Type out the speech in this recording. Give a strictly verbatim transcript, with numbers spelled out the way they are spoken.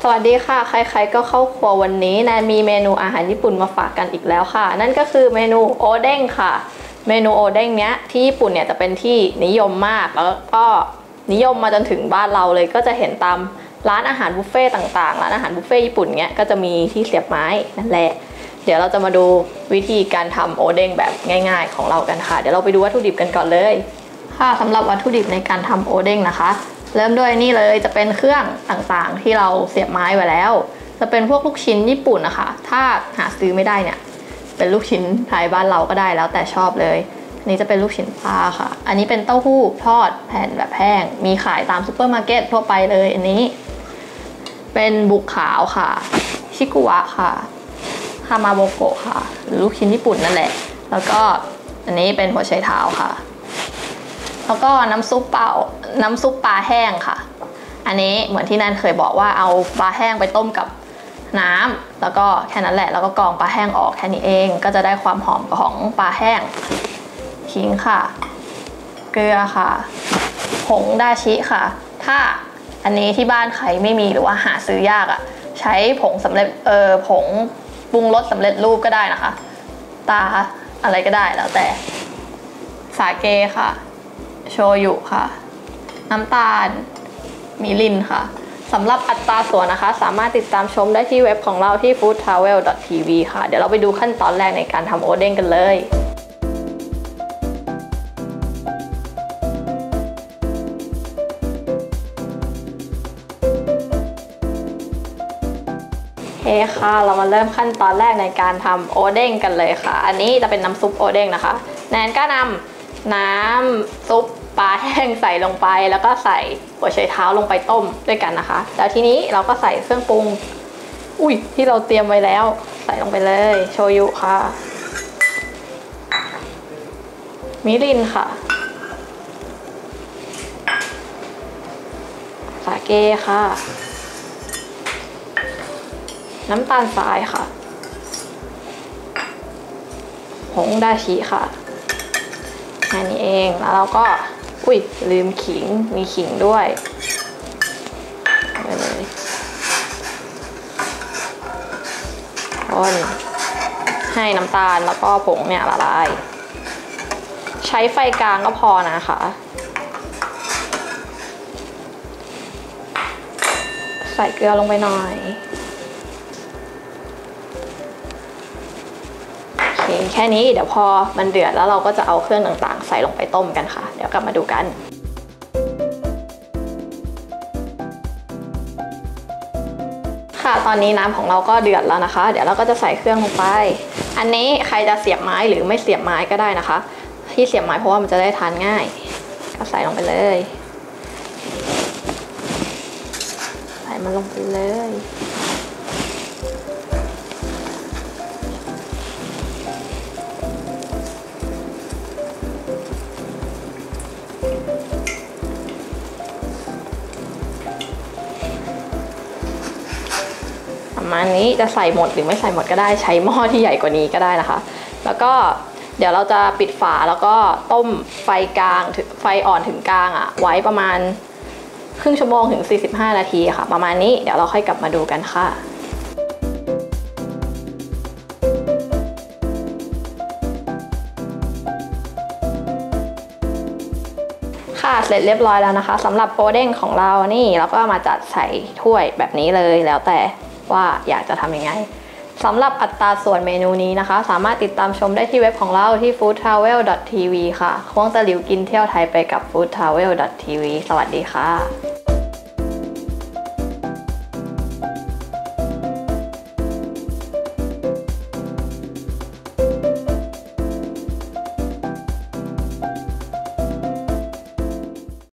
สวัสดีค่ะใครๆก็เข้าครัววันนี้แนนมีเมนูอาหารญี่ปุ่นมาฝากกันอีกแล้วค่ะนั่นก็คือเมนูโอเด้งค่ะเมนูโอเด้งเนี้ยที่ญี่ปุ่นเนี่ยจะเป็นที่นิยมมากแล้วก็นิยมมาจนถึงบ้านเราเลยก็จะเห็นตามร้านอาหารบุฟเฟ่ต่างๆร้านอาหารบุฟเฟ่ญี่ปุ่นเนี้ยก็จะมีที่เสียบไม้นั่นแหละเดี๋ยวเราจะมาดูวิธีการทำโอเด้งแบบง่ายๆของเรากันค่ะเดี๋ยวเราไปดูวัตถุดิบกันก่อนเลยค่ะสำหรับวัตถุดิบในการทำโอเด้งนะคะเริ่มด้วยนี่เลยจะเป็นเครื่องต่างๆที่เราเสียบไม้ไว้แล้วจะเป็นพวกลูกชิ้นญี่ปุ่นนะคะถ้าหาซื้อไม่ได้เนี่ยเป็นลูกชิ้นไทยบ้านเราก็ได้แล้วแต่ชอบเลยอันนี้จะเป็นลูกชิ้นปลาค่ะอันนี้เป็นเต้าหู้ทอดแผ่นแบบแห้งมีขายตามซูเปอร์มาร์เก็ตทั่วไปเลยอันนี้เป็นบุกขาวค่ะชิกุวะค่ะฮามาโบโกะค่ะหรือลูกชิ้นญี่ปุ่นนั่นแหละแล้วก็อันนี้เป็นหัวไชเท้าค่ะแล้วก็น้ำซุปเปล่าน้ำซุปปลาแห้งค่ะอันนี้เหมือนที่นันเคยบอกว่าเอาปลาแห้งไปต้มกับน้ำแล้วก็แค่นั้นแหละแล้วก็กรองปลาแห้งออกแค่นี้เองก็จะได้ความหอมของปลาแห้งขิงค่ะเกลือค่ะผงดาชิค่ะถ้าอันนี้ที่บ้านใครไม่มีหรือว่าหาซื้อยากอ่ะใช้ผงสำเร็จเออผงปรุงรสสำเร็จรูปก็ได้นะคะตาอะไรก็ได้แล้วแต่สาเกค่ะโชยุค่ะน้ำตาลมิรินค่ะสำหรับอัตราส่วนนะคะสามารถติดตามชมได้ที่เว็บของเราที่ ฟู้ดทราเวล ดอท ที วี ค่ะเดี๋ยวเราไปดูขั้นตอนแรกในการทำโอเด้งกันเลยโอเคค่ะเรามาเริ่มขั้นตอนแรกในการทำโอเด้งกันเลยค่ะอันนี้จะเป็นน้ำซุปโอเด้งนะคะแนนก็นำน้ำซุปปลาแห้งใส่ลงไปแล้วก็ใส่หัวไชเท้าลงไปต้มด้วยกันนะคะแล้วทีนี้เราก็ใส่เครื่องปรุงอุ้ยที่เราเตรียมไว้แล้วใส่ลงไปเลยโชยุค่ะมิรินค่ะสาเกค่ะน้ำตาลทรายค่ะผงดาชิค่ะแค่นี้เองแล้วเราก็อุ้ยลืมขิงมีขิงด้วยไปเลยคนให้น้ำตาลแล้วก็ผงเนี่ยละลายใช้ไฟกลางก็พอนะคะใส่เกลือลงไปหน่อยแค่นี้เดี๋ยวพอมันเดือดแล้วเราก็จะเอาเครื่องต่างๆใส่ลงไปต้มกันค่ะเดี๋ยวกลับมาดูกันค่ะตอนนี้น้ำของเราก็เดือดแล้วนะคะเดี๋ยวเราก็จะใส่เครื่องลงไปอันนี้ใครจะเสียบไม้หรือไม่เสียบไม้ก็ได้นะคะที่เสียบไม้เพราะว่ามันจะได้ทานง่ายก็ใส่ลงไปเลยใส่มันลงไปเลยประมาณนี้จะใส่หมดหรือไม่ใส่หมดก็ได้ใช้หม้อที่ใหญ่กว่านี้ก็ได้นะคะแล้วก็เดี๋ยวเราจะปิดฝาแล้วก็ต้มไฟกลางถึงไฟอ่อนถึงกลางอ่ะไว้ประมาณครึ่งชั่วโมงถึงสี่สิบห้านาทีค่ะประมาณนี้เดี๋ยวเราค่อยกลับมาดูกันค่ะค่ะเสร็จเรียบร้อยแล้วนะคะสำหรับโอเด้งของเรานี่เราก็มาจัดใส่ถ้วยแบบนี้เลยแล้วแต่ว่าอยากจะทำยังไงสำหรับอัตราส่วนเมนูนี้นะคะสามารถติดตามชมได้ที่เว็บของเราที่ ฟู้ดทราเวล ดอท ที วี ค่ะควงตะหลิวกินเที่ยวไทยไปกับ ฟู้ดทราเวล ดอท ที วี สวัสดีค่ะ